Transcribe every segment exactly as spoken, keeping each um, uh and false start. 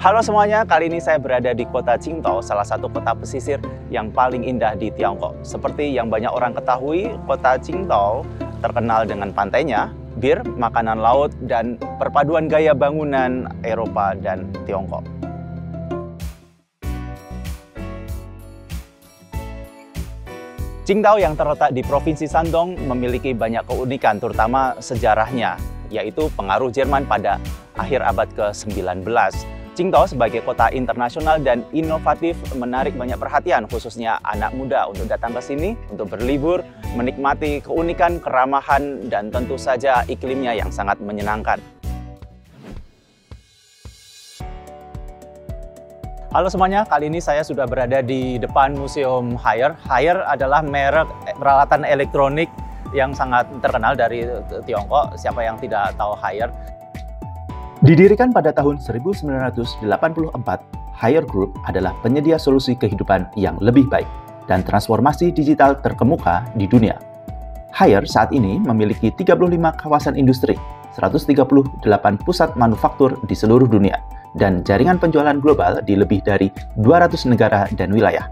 Halo semuanya, kali ini saya berada di kota Qingdao, salah satu kota pesisir yang paling indah di Tiongkok. Seperti yang banyak orang ketahui, kota Qingdao terkenal dengan pantainya, bir, makanan laut, dan perpaduan gaya bangunan Eropa dan Tiongkok. Qingdao yang terletak di Provinsi Shandong memiliki banyak keunikan, terutama sejarahnya, yaitu pengaruh Jerman pada akhir abad ke sembilan belas. Qingdao sebagai kota internasional dan inovatif menarik banyak perhatian, khususnya anak muda untuk datang ke sini untuk berlibur, menikmati keunikan, keramahan, dan tentu saja iklimnya yang sangat menyenangkan. Halo semuanya, kali ini saya sudah berada di depan Museum Haier. Haier adalah merek peralatan elektronik yang sangat terkenal dari Tiongkok. Siapa yang tidak tahu Haier? Didirikan pada tahun seribu sembilan ratus delapan puluh empat, Haier Group adalah penyedia solusi kehidupan yang lebih baik dan transformasi digital terkemuka di dunia. Haier saat ini memiliki tiga puluh lima kawasan industri, seratus tiga puluh delapan pusat manufaktur di seluruh dunia, dan jaringan penjualan global di lebih dari dua ratus negara dan wilayah.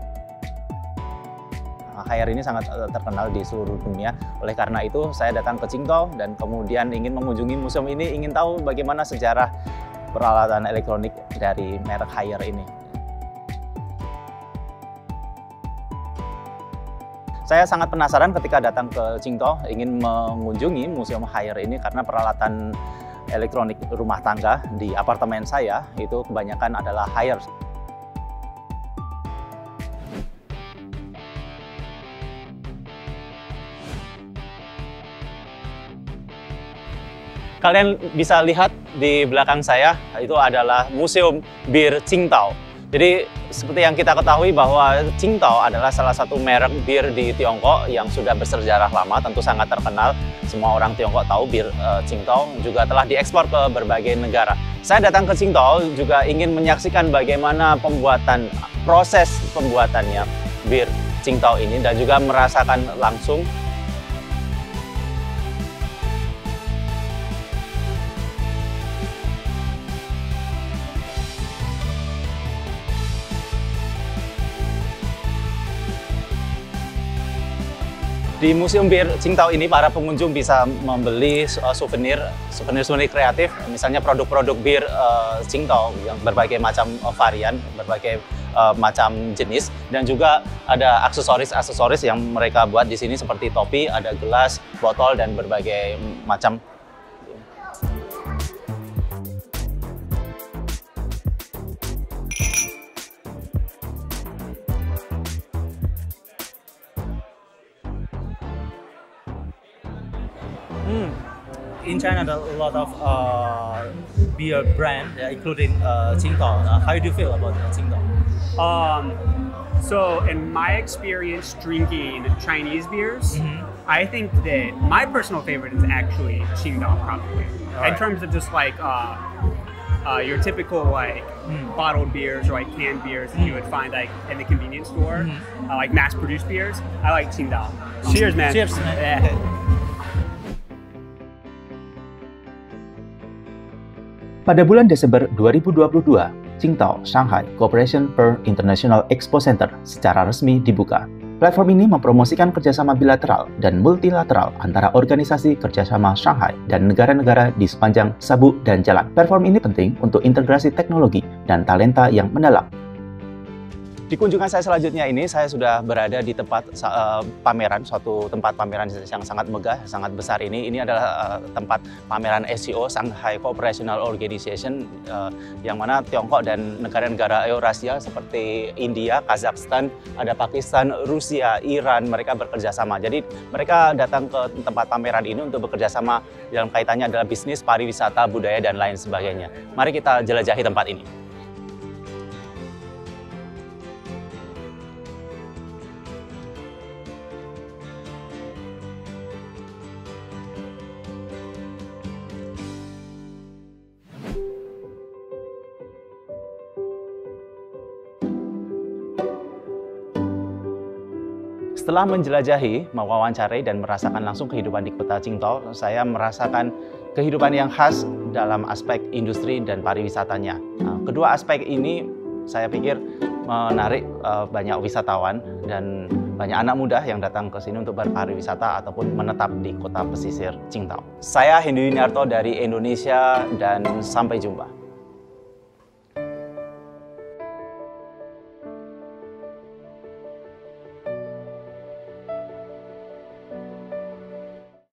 Haier ini sangat terkenal di seluruh dunia. Oleh karena itu, saya datang ke Qingdao dan kemudian ingin mengunjungi museum ini, ingin tahu bagaimana sejarah peralatan elektronik dari merek Haier ini. Saya sangat penasaran ketika datang ke Qingdao, ingin mengunjungi museum Haier ini karena peralatan elektronik rumah tangga di apartemen saya itu kebanyakan adalah Haier. Kalian bisa lihat di belakang saya, itu adalah Museum Bir Qingdao. Jadi seperti yang kita ketahui bahwa Qingdao adalah salah satu merek bir di Tiongkok yang sudah bersejarah lama, tentu sangat terkenal. Semua orang Tiongkok tahu bir uh, Qingdao juga telah diekspor ke berbagai negara. Saya datang ke Qingdao juga ingin menyaksikan bagaimana pembuatan, proses pembuatannya bir Qingdao ini dan juga merasakan langsung di Museum Bir Qingdao ini. Para pengunjung bisa membeli souvenir, souvenir-souvenir kreatif, misalnya produk-produk bir uh, Qingdao yang berbagai macam varian, berbagai uh, macam jenis, dan juga ada aksesoris-aksesoris yang mereka buat di sini seperti topi, ada gelas, botol, dan berbagai macam. Mm. In China, there are a lot of uh, beer brand, uh, including uh, Qingdao. Uh, how do you feel about uh, Qingdao? Um, so, in my experience drinking Chinese beers, mm-hmm. I think that my personal favorite is actually Qingdao, probably. All in right. terms of just like uh, uh, your typical like mm. bottled beers or like canned beers that mm. you would find like in the convenience store, mm-hmm. uh, like mass-produced beers. I like Qingdao. Um, Cheers, man. Cheers, man. Yeah. Pada bulan Desember dua ribu dua puluh dua, Qingdao Shanghai Cooperation per International Expo Center secara resmi dibuka. Platform ini mempromosikan kerjasama bilateral dan multilateral antara organisasi kerjasama Shanghai dan negara-negara di sepanjang sabuk dan jalan. Platform ini penting untuk integrasi teknologi dan talenta yang mendalam. Di kunjungan saya selanjutnya ini, saya sudah berada di tempat uh, pameran, suatu tempat pameran yang sangat megah, sangat besar ini. Ini adalah uh, tempat pameran S C O, Shanghai Cooperation Organization, uh, yang mana Tiongkok dan negara-negara Eurasia seperti India, Kazakhstan, ada Pakistan, Rusia, Iran, mereka bekerja sama. Jadi mereka datang ke tempat pameran ini untuk bekerja sama dalam kaitannya adalah bisnis, pariwisata, budaya, dan lain sebagainya. Mari kita jelajahi tempat ini. Setelah menjelajahi, mewawancarai, dan merasakan langsung kehidupan di kota Qingdao, saya merasakan kehidupan yang khas dalam aspek industri dan pariwisatanya. Nah, kedua aspek ini saya pikir menarik uh, banyak wisatawan dan banyak anak muda yang datang ke sini untuk berpariwisata ataupun menetap di kota pesisir Qingdao. Saya Hendy Yuniarto dari Indonesia dan sampai jumpa.